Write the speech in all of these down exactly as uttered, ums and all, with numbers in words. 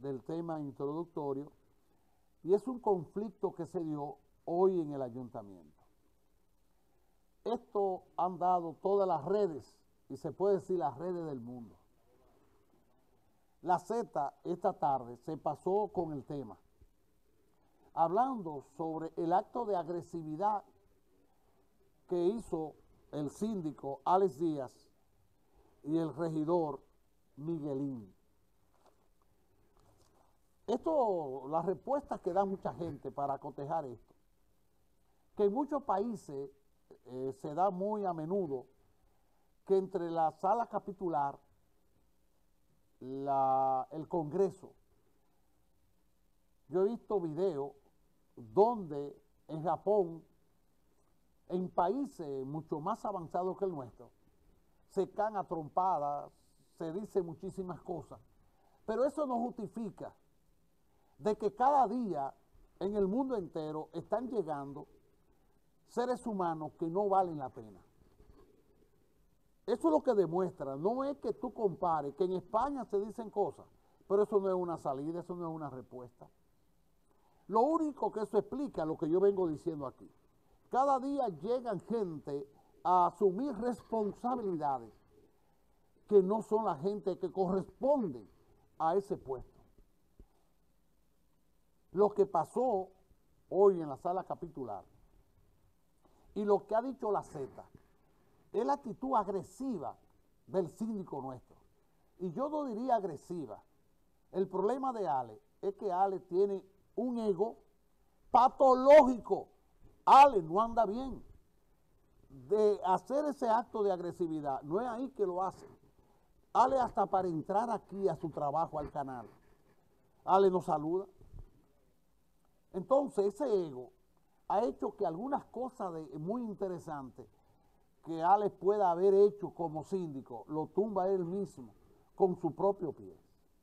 del tema introductorio, y es un conflicto que se dio hoy en el ayuntamiento. Esto han dado todas las redes, y se puede decir las redes del mundo. La Z esta tarde se pasó con el tema, hablando sobre el acto de agresividad que hizo el síndico Alex Díaz y el regidor Miguelín. Esto, la respuesta que da mucha gente para cotejar esto, que en muchos países eh, se da muy a menudo que entre la sala capitular, la, el Congreso, yo he visto videos donde en Japón, en países mucho más avanzados que el nuestro, se caen a trompadas, se dicen muchísimas cosas, pero eso no justifica de que cada día en el mundo entero están llegando seres humanos que no valen la pena. Eso es lo que demuestra, no es que tú compares, que en España se dicen cosas, pero eso no es una salida, eso no es una respuesta. Lo único que eso explica lo que yo vengo diciendo aquí. Cada día llegan gente a asumir responsabilidades que no son la gente que corresponde a ese puesto. Lo que pasó hoy en la sala capitular y lo que ha dicho la Z es la actitud agresiva del síndico nuestro. Y yo no diría agresiva. El problema de Ale es que Ale tiene un ego patológico. Ale no anda bien. De hacer ese acto de agresividad, no es ahí que lo hace. Ale hasta para entrar aquí a su trabajo, al canal, Ale nos saluda. Entonces ese ego ha hecho que algunas cosas de, muy interesantes que Ale pueda haber hecho como síndico, lo tumba él mismo con su propio pie.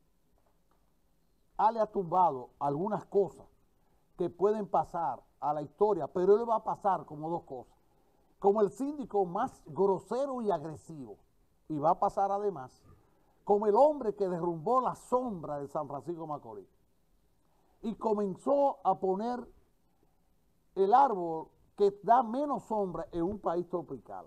Ale ha tumbado algunas cosas que pueden pasar a la historia, pero él va a pasar como dos cosas. Como el síndico más grosero y agresivo, y va a pasar además como el hombre que derrumbó la sombra de San Francisco de Macorís y comenzó a poner el árbol que da menos sombra en un país tropical.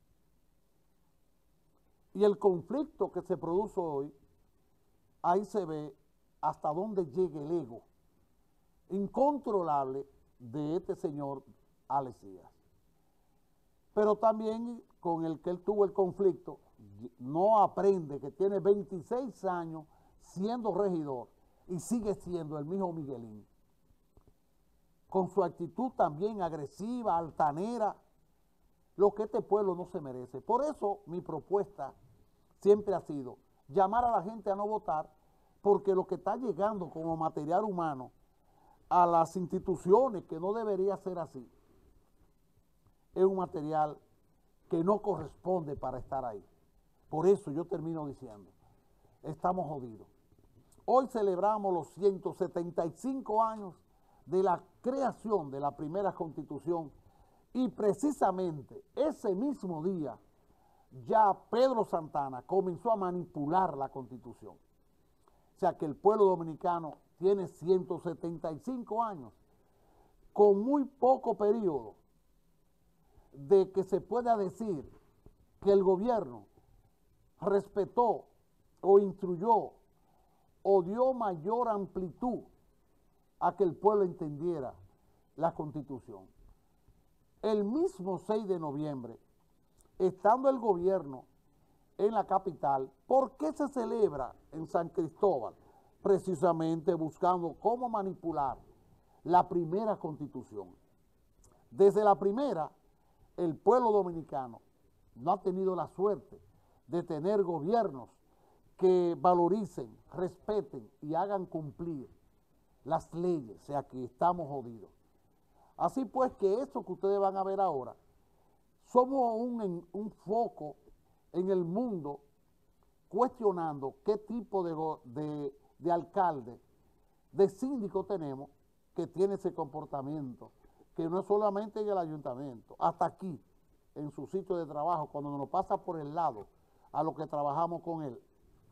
Y el conflicto que se produce hoy, ahí se ve hasta dónde llega el ego incontrolable de este señor Alex Díaz. Pero también con el que él tuvo el conflicto, no aprende que tiene veintiséis años siendo regidor y sigue siendo el mismo Miguelín. Con su actitud también agresiva, altanera, lo que este pueblo no se merece. Por eso mi propuesta siempre ha sido llamar a la gente a no votar, porque lo que está llegando como material humano a las instituciones, que no debería ser así, es un material que no corresponde para estar ahí. Por eso yo termino diciendo, estamos jodidos. Hoy celebramos los ciento setenta y cinco años de la creación de la primera Constitución y precisamente ese mismo día ya Pedro Santana comenzó a manipular la Constitución. O sea que el pueblo dominicano tiene ciento setenta y cinco años con muy poco periodo de que se pueda decir que el gobierno respetó o instruyó o dio mayor amplitud a que el pueblo entendiera la Constitución. El mismo seis de noviembre, estando el gobierno en la capital, ¿por qué se celebra en San Cristóbal? Precisamente buscando cómo manipular la primera Constitución. Desde la primera, el pueblo dominicano no ha tenido la suerte de tener gobiernos que valoricen, respeten y hagan cumplir las leyes, o sea que estamos jodidos. Así pues que eso que ustedes van a ver ahora, somos un, un foco en el mundo cuestionando qué tipo de, de, de alcalde, de síndico tenemos que tiene ese comportamiento, que no es solamente en el ayuntamiento, hasta aquí, en su sitio de trabajo, cuando nos pasa por el lado a los que trabajamos con él.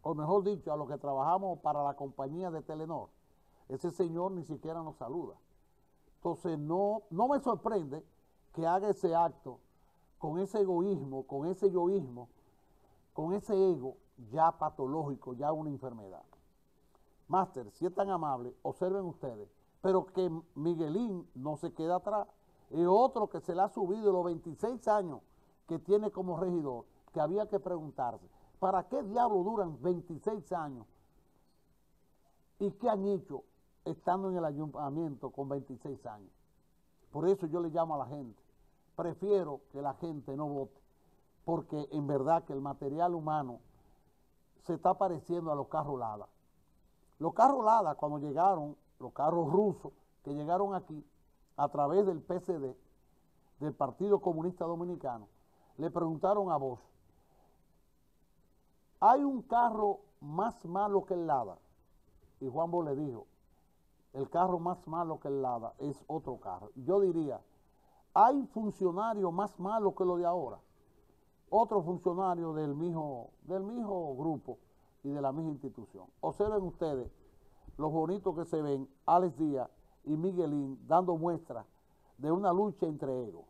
o mejor dicho, a los que trabajamos para la compañía de Telenor, ese señor ni siquiera nos saluda. Entonces no, no me sorprende que haga ese acto con ese egoísmo, con ese yoísmo, con ese ego ya patológico, ya una enfermedad. Máster, si es tan amable, observen ustedes, pero que Miguelín no se queda atrás. Es otro que se le ha subido los veintiséis años que tiene como regidor, que había que preguntarse, ¿para qué diablo duran veintiséis años? ¿Y qué han hecho estando en el ayuntamiento con veintiséis años? Por eso yo le llamo a la gente, prefiero que la gente no vote, porque en verdad que el material humano se está pareciendo a los carros Lada. Los carros Lada, cuando llegaron, los carros rusos que llegaron aquí a través del P C D, del Partido Comunista Dominicano, le preguntaron a Bosch, ¿hay un carro más malo que el Lada? Y Juan Bosch le dijo, el carro más malo que el Lada es otro carro. Yo diría, ¿hay funcionarios más malos que los de ahora? Otro funcionario del mismo, del mismo grupo y de la misma institución. Observen ustedes los bonitos que se ven Alex Díaz y Miguelín dando muestras de una lucha entre egos.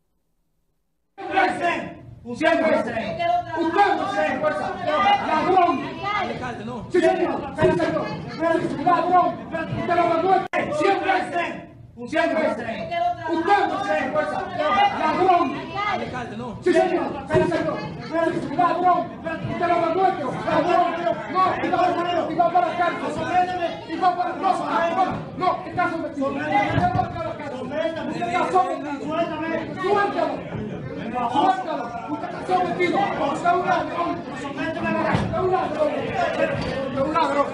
Siempre usted no se fuerza, ladrón. Alcalde, no. Sí, señor, ladrón. Usted lo mandó. Siempre siempre usted no se fuerza, ladrón. Alcalde, no. Sí, señor, ladrón. Usted lo mandó. Ladrón. No, y va para la cárcel. Y va para no, no, está sometido. Usted está sometido. Suéltame. Suéltalo. Suéltalo, usted está sometido, usted es un ladrón, usted es un ladrón, usted es un ladrón.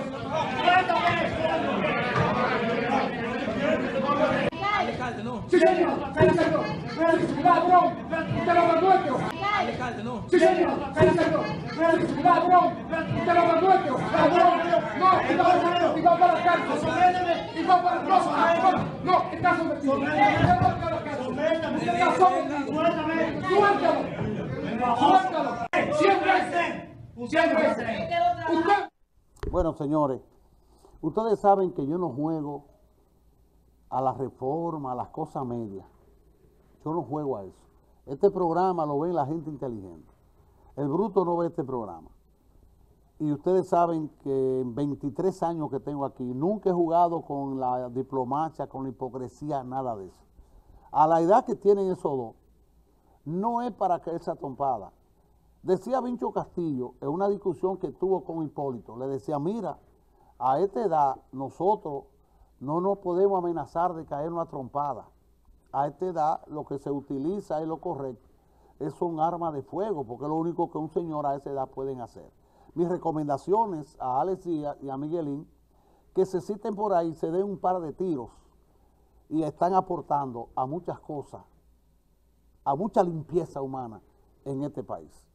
Alcalde, no. Sí, señor, ladrón, usted lo mandó hecho. Alcalde, no. Sí, señor, ladrón, usted lo mandó hecho. Ladrón, no, y va para la cárcel, y va para no, no, está sometido. Usted está sometido. Suéltalo. Suéltalo. Siempre. Siempre. Usted. Bueno, señores, ustedes saben que yo no juego a la reforma, a las cosas medias. Yo no juego a eso. Este programa lo ve la gente inteligente. El bruto no ve este programa. Y ustedes saben que en veintitrés años que tengo aquí, nunca he jugado con la diplomacia, con la hipocresía, nada de eso. A la edad que tienen esos dos, no es para caerse a trompada. Decía Vincho Castillo, en una discusión que tuvo con Hipólito, le decía, mira, a esta edad nosotros no nos podemos amenazar de caer una trompada. A esta edad lo que se utiliza es lo correcto, es un arma de fuego, porque es lo único que un señor a esa edad pueden hacer. Mis recomendaciones a Alex Díaz y a Miguelín, que se citen por ahí, se den un par de tiros, y están aportando a muchas cosas, a mucha limpieza humana en este país.